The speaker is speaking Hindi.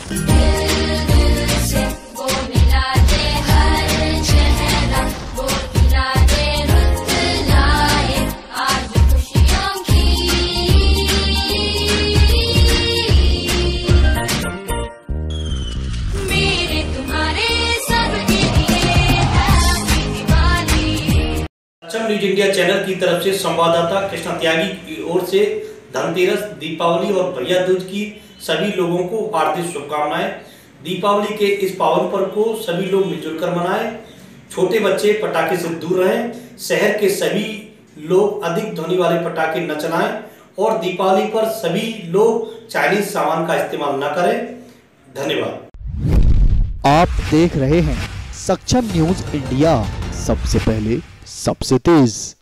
सक्षम न्यूज इंडिया चैनल की तरफ से संवाददाता कृष्णा त्यागी की ओर से धनतेरस, दीपावली और भैया दूज की सभी लोगों को हार्दिक शुभकामनाएं। दीपावली के इस पावन पर्व को सभी लोग मिलजुल कर मनाएं। छोटे बच्चे पटाखे से दूर रहें। शहर के सभी लोग अधिक ध्वनि वाले पटाखे न चलाएं और दीपावली पर सभी लोग चाइनीज सामान का इस्तेमाल न करें। धन्यवाद। आप देख रहे हैं सक्षम न्यूज इंडिया, सबसे पहले सबसे तेज।